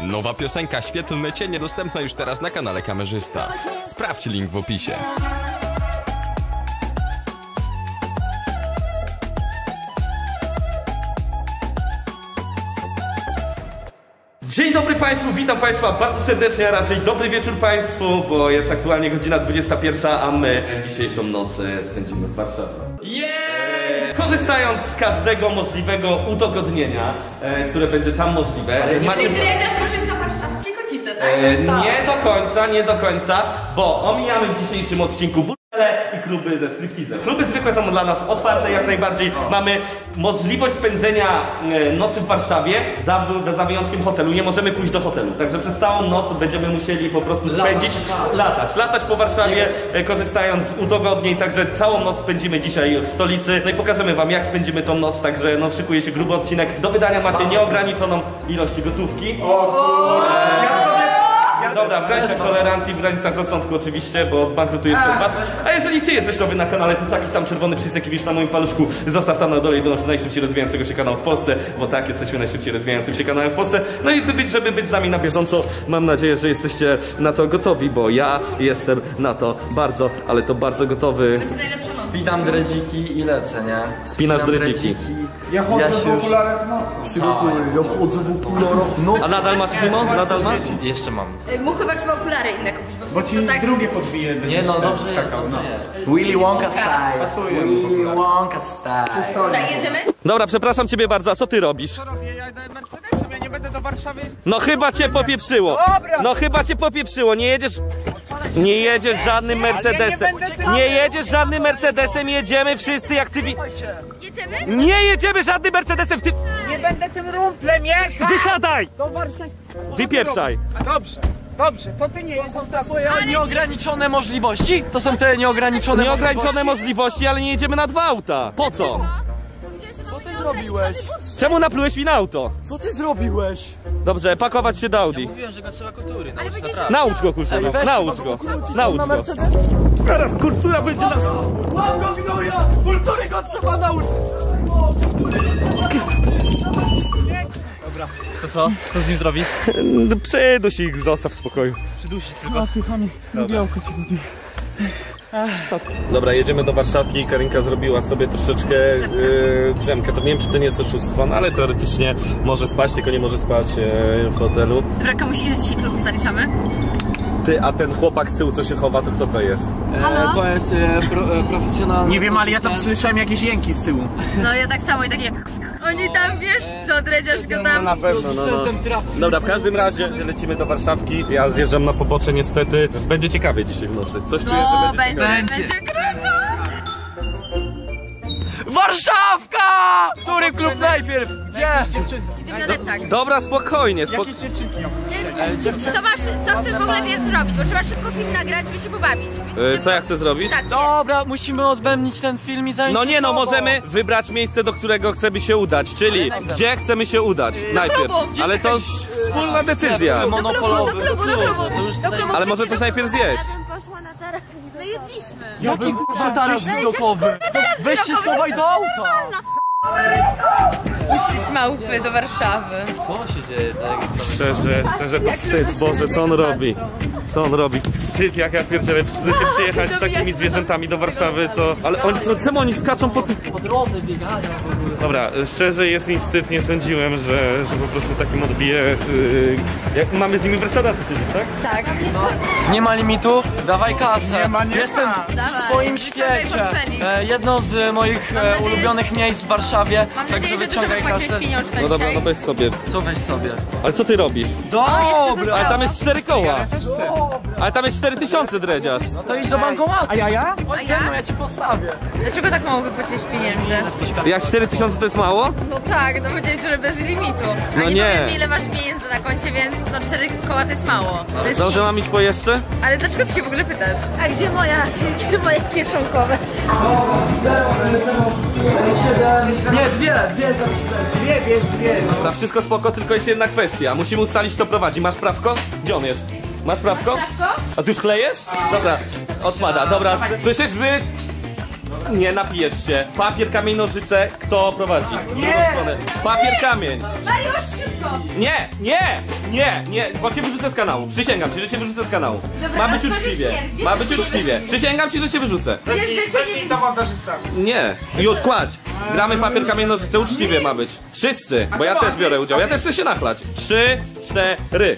Nowa piosenka Świetlne cienie dostępna już teraz na kanale Kamerzysta. Sprawdź link w opisie. Dzień dobry Państwu, witam Państwa bardzo serdecznie, a raczej dobry wieczór Państwu, bo jest aktualnie godzina 21, a my dzisiejszą noc spędzimy w Warszawie. Korzystając z każdego możliwego udogodnienia, które będzie tam możliwe. Macie dredziarz możesz na warszawskie kocice, tak? Nie do końca, bo omijamy w dzisiejszym odcinku i kluby ze stripteasem. Kluby zwykłe są dla nas otwarte jak najbardziej. Mamy możliwość spędzenia nocy w Warszawie, za wyjątkiem hotelu. Nie możemy pójść do hotelu. Także przez całą noc będziemy musieli po prostu spędzić, latać po Warszawie, korzystając z udogodnień. Także całą noc spędzimy dzisiaj w stolicy. No i pokażemy wam, jak spędzimy tą noc. Także no, szykuje się gruby odcinek. Do wydania macie nieograniczoną ilość gotówki. Dobra, w granicach tolerancji, w granicach rozsądku oczywiście, bo zbankrutuję przez was. A jeżeli ty jesteś nowy na kanale, to taki sam czerwony przycisk, jaki widzisz na moim paluszku, zostaw tam na dole i dołącz do najszybciej rozwijającego się kanału w Polsce, bo tak, jesteśmy najszybciej rozwijającym się kanałem w Polsce. No i żeby być z nami na bieżąco, mam nadzieję, że jesteście na to gotowi, bo ja jestem na to bardzo, ale to bardzo gotowy. Spinam dredziki i lecę, nie? Spinasz dredziki. Ja chodzę w okularach nocą. Przygotuję, ja chodzę w okularach nocą. A nadal masz limo? Nadal masz? Jeszcze mam. Mu chyba trzeba okulary inne kupić, Bo ci tak... drugie podbije. Nie no, dobrze skakał, no. Willy Wonka style. Pasuje. Willy Wonka style. Dobra, jedziemy? Dobra, przepraszam ciebie bardzo, a co ty robisz? Co robię? Ja jadę Mercedesem, ja nie będę do Warszawy. No chyba cię popieprzyło. No chyba cię popieprzyło. Nie jedziesz żadnym Mercedesem. Nie jedziesz żadnym Mercedesem, jedziemy wszyscy jak Jedziemy? Nie jedziemy żadnym Mercedesem w tym... Nie będę tym rumplem jechał. Wysiadaj! Do Warszawy. Wypieprzaj! Dobrze, to ty nie jesteś Twoje nieograniczone możliwości? To są te nieograniczone możliwości, ale nie jedziemy na 2 auta. Po co? Co ty zrobiłeś? Czemu naplułeś mi na auto? Co ty zrobiłeś? Dobrze, pakować się do Audi. Mówiłem, że go trzeba kultury. Naucz go, kurczę, naucz go. Naucz go. Teraz kultura będzie na... Mam go gnoja! Kultury go trzeba nauczyć! Dobra, to co? Co z nim zrobi? Przyduś ich, zostaw w spokoju. Przydusić tylko. Dobra, jedziemy do Warszawki. Karinka zrobiła sobie troszeczkę drzemkę. To nie wiem, czy to nie jest oszustwo, no ale teoretycznie może spać, tylko nie może spać w hotelu. Dobra, komuś ile dzisiaj klubów zaliczamy? Ty, a ten chłopak z tyłu, co się chowa, to kto to jest? To jest profesjonalny. Nie wiem, ale ja tam słyszałem jakieś jęki z tyłu. No ja tak samo i takie... Oni tam, wiesz co, dredziarz go tam... Na pewno, no. Dobra, w każdym razie, że lecimy do Warszawki. Ja zjeżdżam na pobocze niestety. Będzie ciekawie dzisiaj w nocy. Coś czuję, że będzie krótko! Warszawka! Który klub najpierw? Gdzie? Idziemy na depczak. Dobra, spokojnie. Jakieś dziewczynki. Co chcesz w ogóle zrobić? Bo trzeba szybko film nagrać, żeby się pobawić. Co ja chcę zrobić? Tak, Dobra, musimy odbębnić ten film i zająć No się nie no, sobą. możemy wybrać miejsce, do którego chcemy się udać, czyli gdzie chcemy się udać najpierw. klubu. Ale to wspólna decyzja. Monopolowy. Do klubu. Ale może coś najpierw zjeść. My jedliśmy. Jaki kurwa taras widokowy? Weź się schowaj do auta! Puścić małpy do Warszawy. Co się dzieje? Szczerze to wstyd, Boże, co on robi? Co on robi? Wstyd, jak ja pierdzielę, wstyd się przyjechać z takimi zwierzętami do Warszawy, to... Ale oni, czemu oni skaczą po tym... Po drodze biegają w ogóle. Dobra, szczerze jest mi wstyd, nie sądziłem, że po prostu takim odbije... Jak mamy z nimi w restauracji siedzieć, tak? Tak. Nie ma limitu? Dawaj kasę. Jestem w swoim Dawaj. świecie. Portfeli. Jedno z moich ulubionych miejsc w Warszawie. Także wyciągaj kasę. No dobra, no weź sobie. Co weź sobie? Ale co ty robisz? Dobra! Ale tam jest 4 koła. Ale tam jest 4000 dredziarz. No to idź do bankomatu. A ja? Chodź ze mną, ja ci postawię. Dlaczego tak mało wypłaciłeś pieniędzy? Jak 4000 to jest mało? No tak, no powiedziałeś, że bez limitu. No A nie nie. powiem, ile masz pieniędzy na koncie, więc no 4 koła to jest mało. To jest Dobrze, nic. mam iść po jeszcze? Ale dlaczego ty się w ogóle pytasz? A gdzie moje kieszonkowe? Nie, dwie Bierz dwie. Dobra, wszystko spoko, tylko jest jedna kwestia. Musimy ustalić, kto prowadzi. Masz prawko? Gdzie on jest? Masz prawko? A ty już klejesz? Dobra, odpada. Dobra, słyszysz wy? Nie napijesz się. Papier, kamień, nożyce. Kto prowadzi? Nie! Papier, kamień. Mariusz, szybko! Nie, bo cię wyrzucę z kanału. Przysięgam ci, że cię wyrzucę z kanału. Dobra, Ma być ale to uczciwie. śmierdzi. Ma być uczciwie. Przysięgam ci, że cię wyrzucę. Wiesz, że cię nie Nie, już kładź. Gramy papier, kamień, nożyce. Uczciwie ma być. Wszyscy, bo ja też biorę udział. Ja też chcę się nachlać. 3, 4.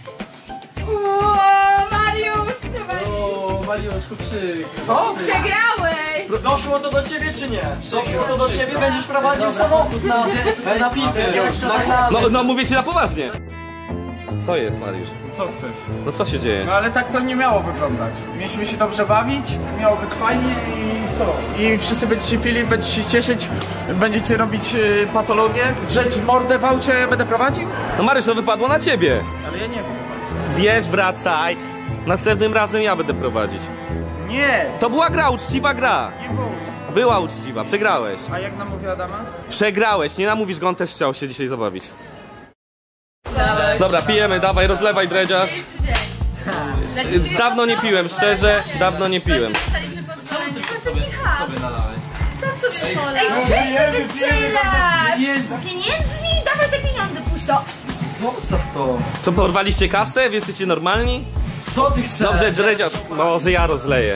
Mariusz! O, Mariuszku, Co? Przegrałeś! Doszło to do ciebie czy nie? Doszło to do ciebie, będziesz prowadził samochód na pity. No mówię ci na poważnie. Co jest, Mariusz? Co chcesz? No co się dzieje? No ale tak to nie miało wyglądać. Mieliśmy się dobrze bawić, miało być fajnie i co? I wszyscy będziecie pili, będziecie się cieszyć, będziecie robić patologię, drzeć mordę w aucie, ja będę prowadził? No Mariusz, to wypadło na ciebie. Ale ja nie wiem. Bierz, wracaj. Następnym razem ja będę prowadzić. Nie! To była gra, uczciwa gra. Nie było. Była uczciwa, przegrałeś. A jak namówi Adama? Przegrałeś, nie namówisz go, on też chciał się dzisiaj zabawić. Dobra, pijemy, dawaj, rozlewaj dredziarz. Dawno nie piłem, szczerze, dawno nie piłem. dostaliśmy pozwolenie. Sobie nalałeś. Sam sobie Ej, czym ty wycierasz? Pieniędzmi? Dawaj te pieniądze, puść to. Zostaw to. Co, porwaliście kasę? Wy jesteście normalni? Co ty chcesz? Dobrze, dredziarz, może ja rozleję.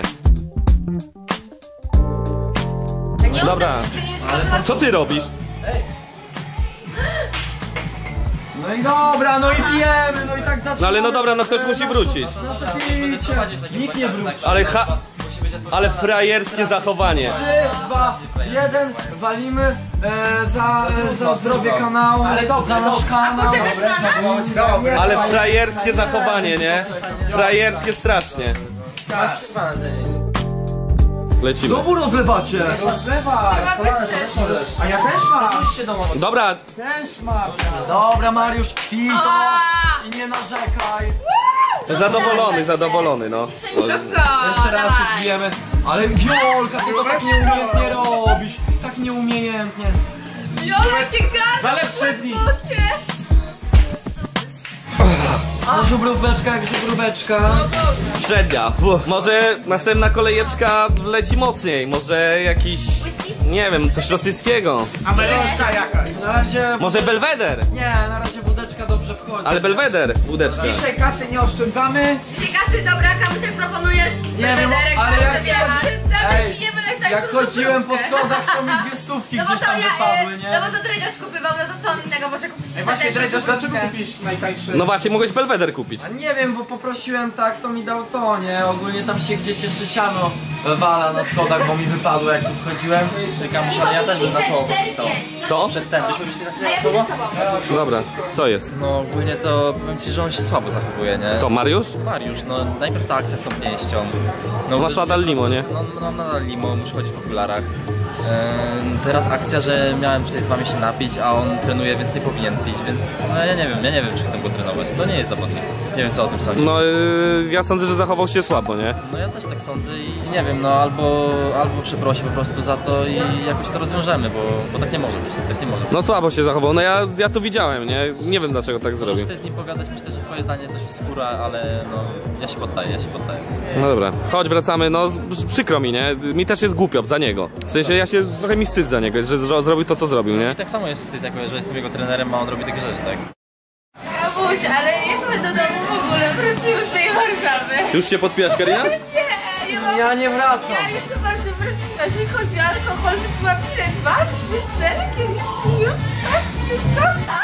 Dobra, co ty robisz? No i dobra, no i pijemy, no i tak zaczynamy. No ale no dobra, no ktoś musi wrócić. Proszę pijcie. Nikt nie wróci. Ale frajerskie zachowanie. 3, 2, 1, walimy za zdrowie kanału, za nasz kanał. Poczekasz na nas? Ale frajerskie zachowanie, nie? Frajerskie strasznie. Lecimy. Znowu rozlewacie. A ja też mam! Spójrzcie domowo. Dobra, Też mam! Dobra, Mariusz, pij to i nie narzekaj. zadowolony, no. Jeszcze raz się zbijemy. Ale Wiolka, ty to tak nieumiejętnie robisz. Tak nieumiejętnie. Jola cię gada! Zalew przedni! A żubróweczka jak żubróweczka. Średnia. Może następna kolejeczka leci mocniej, może jakiś, nie wiem, coś rosyjskiego. Amerykańska jakaś! Na razie... Może Belweder. Nie, na razie wódeczka dobrze wchodzi. Ale Belweder, wódeczka. Dzisiaj kasy nie oszczędzamy. Kasy, dobra, Kamusiek proponujesz. Nie wiem, ale Ej, jak chodziłem po schodach, to mi 2 stówki No bo gdzieś to tam wypadły, nie? no bo to Dredziarz kupywał, no to co on innego może kupić? Ej, właśnie, Też Dredziarz, dlaczego sztuczkę. kupisz najtańszy? No właśnie, mogłeś Belweder kupić. A nie wiem, bo poprosiłem tak, to mi dał to, nie? Ogólnie tam się gdzieś jeszcze siano wala na schodach, bo mi wypadło jak tu wchodziłem. Czekam, ale ja też bym na słowo stał. Co? Przedtem, byśmy wyszli na A chwilę ja na słowo? będę z tobą. Dobra, co jest? No ogólnie to powiem ci, że on się słabo zachowuje, nie? To Mariusz? Mariusz, no najpierw ta akcja z tą pięścią. No Masz nadal limo, nie? No nadal limo, muszę chodzić w okularach. Teraz akcja, że miałem tutaj z wami się napić, a on trenuje, więc nie powinien pić, więc no ja nie wiem czy chcę go trenować. To nie jest zawodnik. Nie wiem co o tym sądzisz. No ja sądzę, że zachował się słabo, nie? No ja też tak sądzę i nie wiem, no albo przeprosi po prostu za to i jakoś to rozwiążemy, bo tak nie może być, tak nie może być. No słabo się zachował, no ja to widziałem, nie? Nie wiem dlaczego tak zrobił. Muszę z nim pogadać, myślę, że twoje zdanie coś wskóra, ale no ja się poddaję. No dobra, chodź, wracamy, no przykro mi, nie? Mi też jest głupio za niego. W sensie trochę mi wstyd za niego, że zrobił to, co zrobił, nie? I tak samo jest wstyd, że jestem jego trenerem, a on robi takie rzeczy, tak? Kamuś, ale jak my do domu w ogóle wrócimy z tej Warszawy? Ty już się podpijasz, Karina? Nie, Ja nie wracam. ja jestem bardzo wrażliwa, jeżeli chodzi o alkohol, wypiłam ile? 2, 3, 4 kieliszki już? Tak? Wszystko?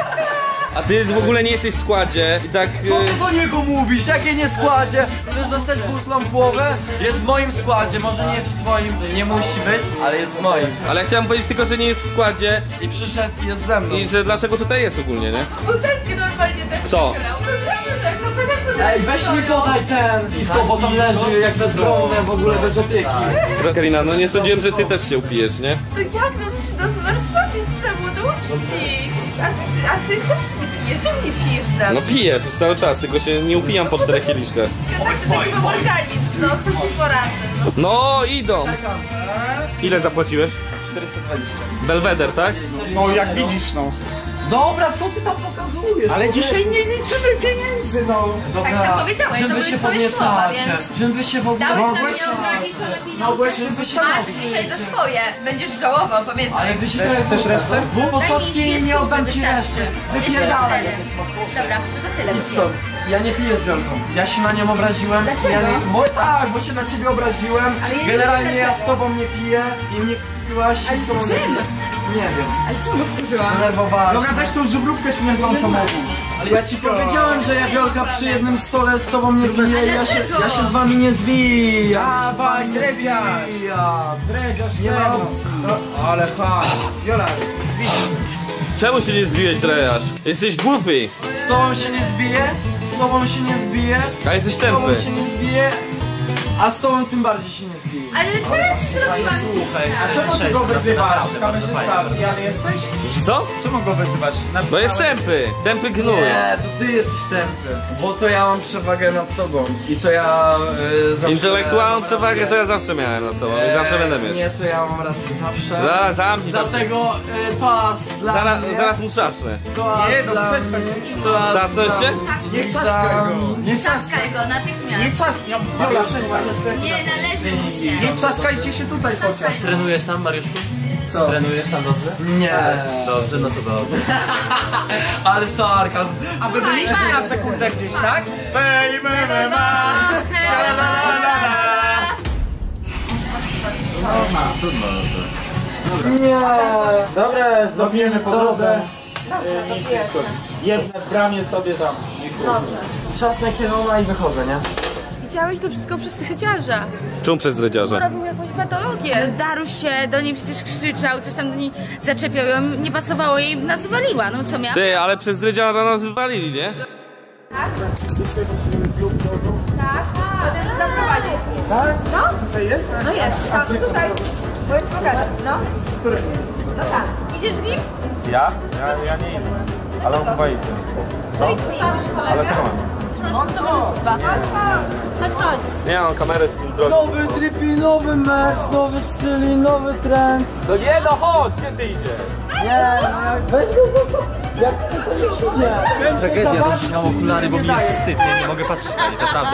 A ty w ogóle nie jesteś w składzie i tak... Co ty do niego mówisz? Jakie nie składzie? Chcesz dostać burklą w głowę? Jest w moim składzie, może nie jest w twoim, nie musi być, ale jest w moim. Ale ja chciałem powiedzieć tylko, że nie jest w składzie I przyszedł i jest ze mną. i że dlaczego tutaj jest ogólnie, nie? Butelki normalnie tak Kto? przegrał. No tak, Ej, weź mi podaj ten piwko, bo tam leży jak bezbronne, w ogóle bez opieki. Karina, no nie sądziłem, że ty też się upijesz, nie? To jak no przecież do Warszawy trzeba było to uczcić. A ty też nie pijesz? Czemu nie pijesz z nami? No piję przez cały czas, tylko się nie upijam po 4 kieliszkach. Tak to taki mam organizm, no co ci poradzę. No idą! Ile zapłaciłeś? 420. Belweder, tak? No jak widzisz, no. Dobra, co ty tam pokazujesz? Ale dzisiaj nie liczymy pieniędzy, no. Tak sam powiedziałeś, to były twoje słowa, więc... Czym wy się w ogóle... Dałeś nam nieograniczone pieniądze. Masz dzisiaj za swoje. Będziesz żałował, pamiętaj. Ale wy się Chcesz resztę? Posocki nie oddam ci reszty. Wypierdalaj. Dobra, to za tyle. Stąd. Ja nie piję z Wiolką. Ja się na nią obraziłem. Dlaczego? Ja nie... Bo tak, bo się na ciebie obraziłem. Ale ja nie Generalnie wiem, ja dlaczego. z tobą nie piję i mnie wpiłaś. Ale z tobą czym? Nie wiem. Ale czemu wkurzyłam? Denerwowałaś. Dobra, weź tą żubrówkę śmierdzącą odłóż. Ale ja ci powiedziałem, że ja Wiolka przy jednym stole z tobą nie piję. Ja się z wami nie zwijam. Dawaj, drebiarz. Drebiarz, nie ma opcji. Ale fajnie. Wiola, Czemu się nie zbiłeś, Drejasz? Jesteś głupi, z tobą się nie zbiję. Z tobą się nie zbiję. a jesteś Z tobą tępy. się nie zbiję. A z tobą tym bardziej się nie zbiję. Ale co ja ci zrobiłam? A czemu ty go wyzywasz? Kamerzysta, pijany jesteś? Co? Czemu go wyzywasz? Bo jest tępy. Tępy gnój. Nie, to ty jesteś tępy. Bo to ja mam przewagę nad tobą. I to ja zawsze... Intelektualną przewagę to ja zawsze miałem na to, i zawsze będę mieć. Nie, to ja mam rację zawsze. Zaraz zamknij to. Dlatego pas dla mnie. Zaraz mu trzasnę. Nie, no przestań. Trzasnąłeś się? Nie czaskaj go. Nie Trzaskaj go natychmiast. Nie czaskaj. Nie należy mu się. Nie trzaskajcie się tutaj chociaż. Trenujesz tam, Mariuszku? Co? Trenujesz tam dobrze? Nie. Dobrze, no to dobrze. Ale sarkazm. A wy byliście na sekundę gdzieś, tak? Nie. Dobra, dobijemy po drodze. Jedne w bramie sobie tam. Trzasnę kierona i wychodzę, nie? Widziałeś to wszystko przez tycheciarza. Czemu przez dredziarza? Robił jakąś patologię. Daruś się do niej przecież krzyczał, coś tam do niej zaczepiał ją, nie pasowało jej, nas wywaliła, no co miała? Ty, ale przez dredziarza nas wywalili, nie? Tak? Możesz zaprowadzić. Tak? No? Tutaj jest? No jest. Tam, tutaj. Powiedz pokazać. No. Który? No tak. Idziesz z nim? Ja? Ja nie idę. Ale on chyba idzie. No i zostawisz kolegę. Ale czego mam? On to towarzystwa. Chodź, chodź. Nie mam kamery z tym drogą. Nowy drippy, nowy merch, nowy styl i nowy trend. No nie, no chodź, gdzie ty idziesz? Nie, weź go zostaw. Jak chce, to niech idzie. Tragedia, to się miał okulary, bo mi jest wstyd, nie mogę patrzeć na nie, naprawdę.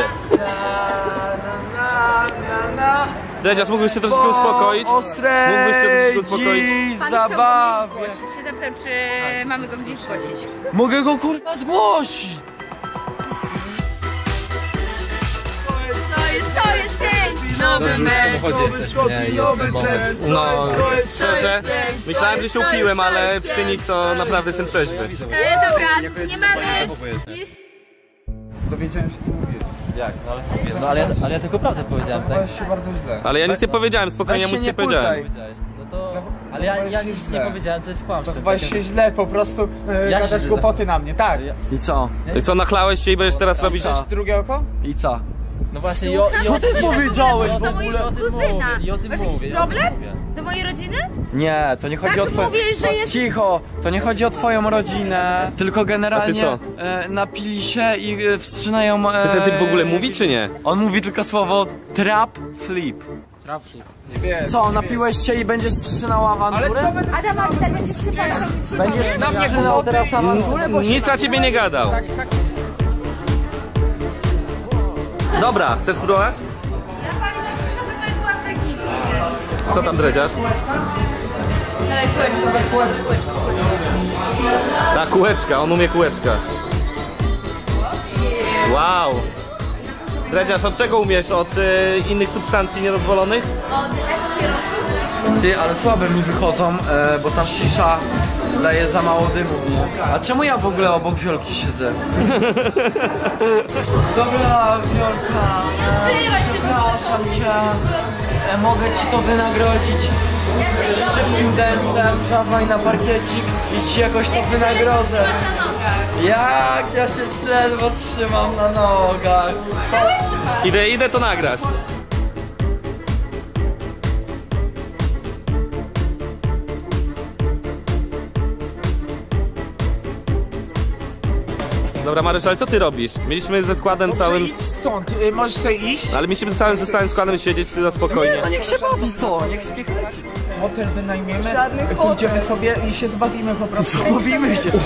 Dredziarz, mógłbyś się troszeczkę uspokoić? Mógłbyś się troszeczkę uspokoić? Pan chciał go gdzieś zgłosić, się zapytał, czy mamy go gdzieś zgłosić. Mogę go kurwa zgłosić. Co jest ten? Nowy mecz. No, szczerze, myślałem, że się upiłem, ale przy nich to naprawdę jestem trzeźwy. Dobra, nie mamy... Jest... Dowiedziałem się, co mówisz. Jak? No ale, ale ja tylko prawdę powiedziałem, tak? Się bardzo źle. Ale ja nic nie powiedziałem, spokojnie, ja mu nic nie powiedziałem. Powiedziałeś. No to... Ale ja nic nie powiedziałem, co jest kłamstwem. Zachowałeś się źle, po prostu Jak gadać się głupoty na mnie, tak. I co? I co, nachlałeś się i będziesz teraz robić... Drugie oko? I co? No właśnie, Co ty powiedziałeś w ogóle? o tym mówię, i o tym mówię. Problem? Do mojej rodziny? Nie, to nie chodzi Tak o twoją... mówisz, że jest... Cicho, to nie chodzi o twoją rodzinę, tylko generalnie A ty napili się i wstrzynają... Ty ten typ w ogóle mówi, czy nie? On mówi tylko słowo trap flip. Trap flip. Co, napiłeś się i będziesz wstrzynał awanturę? Adam, a ty będziesz się patrzył, nic nie Będziesz powiem. wstrzynał teraz awanturę? Bo Nic na ciebie nie gadał. Dobra, chcesz spróbować? Ja pani na Krzyżowy to jest łapczeki. Co tam, dredziarz? Dawaj, kółeczko. Ta kółeczka, on umie kółeczka. Wow. Dredziarz, od czego umiesz? Od innych substancji niedozwolonych? Od papierosów. Ty, ale słabe mi wychodzą, bo ta szisza daje za mało dymu. A czemu ja w ogóle obok Wiolki siedzę? Dobra, Wiolka, przepraszam cię. Mogę ci to wynagrodzić szybkim densem. Dawaj na parkiecik i ci jakoś to wynagrodzę. Masz na nogach. Jak ja się ledwo trzymam na nogach. Idę to nagrać. Dobra, Marysz, ale co ty robisz? Mieliśmy ze składem całym... Idź stąd, możesz sobie iść. Ale mi się ze całym składem siedzieć na spokojnie. No niech się bawi, co? Niech leci. Hotel wynajmiemy, pójdziemy sobie i się zbawimy po prostu. Bawimy się.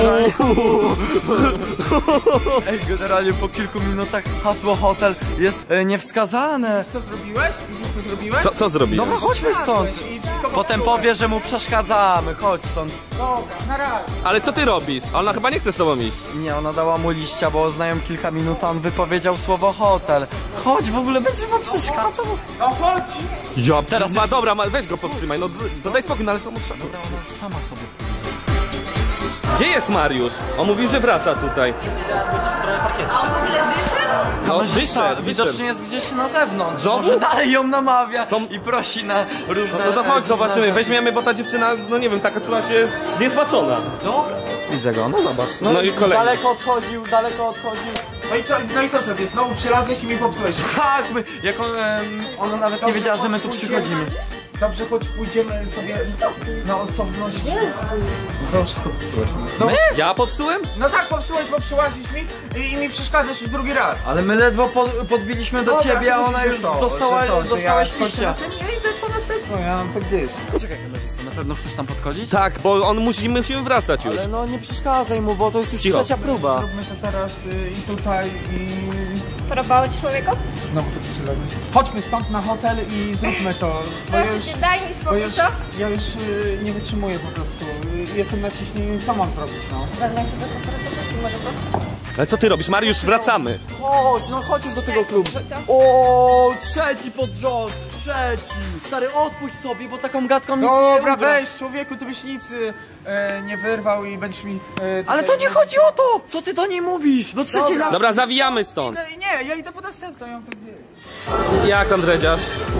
Ej, generalnie po kilku minutach hasło hotel jest niewskazane. Co zrobiłeś? Widzisz co zrobiłeś? Co zrobiłem? Dobra, chodźmy stąd. I wszystko Potem powie, że mu przeszkadzamy. Chodź stąd. Dobra, na razie. Ale co ty robisz? Ona chyba nie chce z tobą iść. Nie, ona dała mu liścia, bo znają kilka minut, a on wypowiedział słowo hotel. Chodź, w ogóle będzie mu przeszkadzał. No chodź! Ja teraz dobra, weź go powstrzymaj, no daj spokój, no ale co muszę. Dobra, ona sama sobie. Gdzie jest Mariusz? On mówi, że wraca tutaj. A on w ogóle wyszedł? No wyszedł. Widocznie jest gdzieś na zewnątrz. Znowu? Może dalej ją namawia To- i prosi na różne... No to chodź, dziwne zobaczymy, rzeczy. weźmiemy, bo ta dziewczyna, no nie wiem, taka czuła się zniesmaczona. No, Widzę go, no zobacz. No i kolejny. daleko odchodził. No i co sobie? Znowu przylazłeś i mi popsułeś. Tak, jak ona nawet nie wiedziała, że my tu przychodzimy. Dobrze, chodź pójdziemy sobie na osobność. Znowu wszystko popsułeś. No, Ja popsułem? no tak, popsułeś, bo przyłazisz mi i mi przeszkadzasz drugi raz. Ale my ledwo podbiliśmy do Dobra, ciebie, a to ona myślisz, już że co? dostała Że liścia. To nie idę po następną, ja mam to gdzieś. Czekaj, kamerzysta, na pewno chcesz tam podchodzić? Tak, bo on musimy wracać już. Ale no nie przeszkadzaj mu, bo to jest już Cicho. trzecia próba. Zróbmy to teraz i tutaj i... Podobało ci człowieku? Znowu tu przylazłeś. Chodźmy stąd na hotel i zróbmy to. Bo ja Proszę już, cię, daj mi bo spokój, już, co? ja już nie wytrzymuję po prostu. Jestem na ciśnieniu, co mam zrobić, no? Wezmę sobie po prostu może to. Ale co ty robisz? Mariusz, wracamy. Chodź już do tego klubu. Co? O, trzeci pod rząd, trzeci. Stary, odpuść sobie, bo taką gadką nic nie Dobra, ugrasz. weź, człowieku, ty byś nic nie wyrwał i będziesz mi... Ale to nie chodzi o to! Co ty do niej mówisz? Do trzeciej raz. Dobra, zawijamy stąd. Nie, ja idę po następną, ja mam to gdzieś. Jak Andredziarz?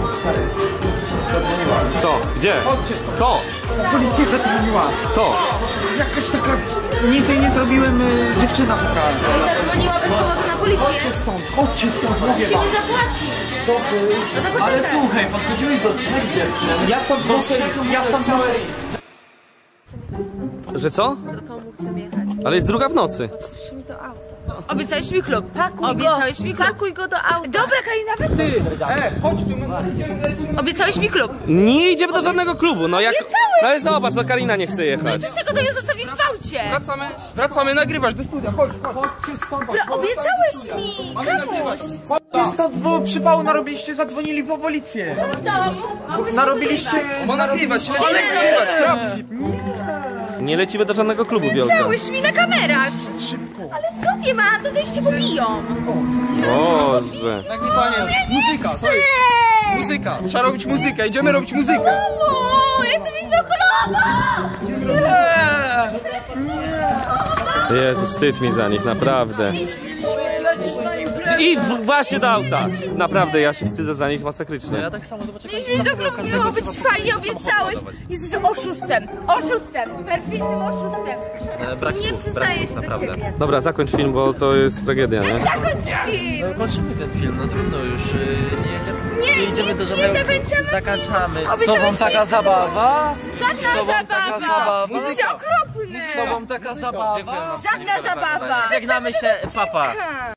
Co? Gdzie? Chodźcie stąd. Kto? Policja zatrudniła. Kto? Jakaś taka... Nic jej nie zrobiłem, dziewczyna taka. No i zadzwoniła bez powodu na policję. Chodźcie stąd, mówię Musi wam. mi zapłacić. Dobrze. No to poczekaj. Ale słuchaj, podchodziłeś do trzech dziewczyn. Ja stąd muszę, Że co? Do domu chcę jechać. Ale jest druga w nocy. Otwórzcie mi to auto. Obiecałeś mi klub. Pakuj Obiecałeś mi klub. Pakuj go do auta. Dobra, Karina, weź to. chodź tu, Obiecałeś mi klub. Nie idziemy do żadnego klubu, no jak... No ale zobacz, no Karina nie chce jechać. Z tego to ja zostawię w aucie. Wracamy nagrywać do studia, chodźcie stąd. Obiecałeś mi. Kamuś. Chodźcie stąd, bo przypału narobiliście, zadzwonili po policję. W domu. Mogłeś Narobiliście... nagrywać. Nie lecimy do żadnego klubu, Wiolka. Obiecałeś mi na kamerach. Szybko. Ale w dupie mam, to tutaj się pobiją. Boże. Nagrywanie, muzyka, to jest muzyka. Trzeba robić muzykę, idziemy robić muzykę. Mamo, ja chcę iść do klubu. Jezu, wstyd mi za nich, naprawdę. I właśnie do auta. Naprawdę, ja się wstydzę za nich masakrycznie. Ja tak samo zobaczę. Mieliśmy iść do klubu, miało być fajnie, obiecałeś. Jesteś oszustem. Oszustem. Perfidnym oszustem. Brak Nie słów, przyznajesz się do naprawdę. siebie. Dobra, zakończ film, bo to jest tragedia, nie? Zakończ film. Kończymy ten film, no trudno już. Nie, Nie idziemy do żadnego... zakończymy Zakończamy. Z tobą taka zabawa? Żadna taka zabawa. zabawa. Jesteś okropny. Z tobą taka zabawa? Żadna zabawa. Żegnamy się, papa.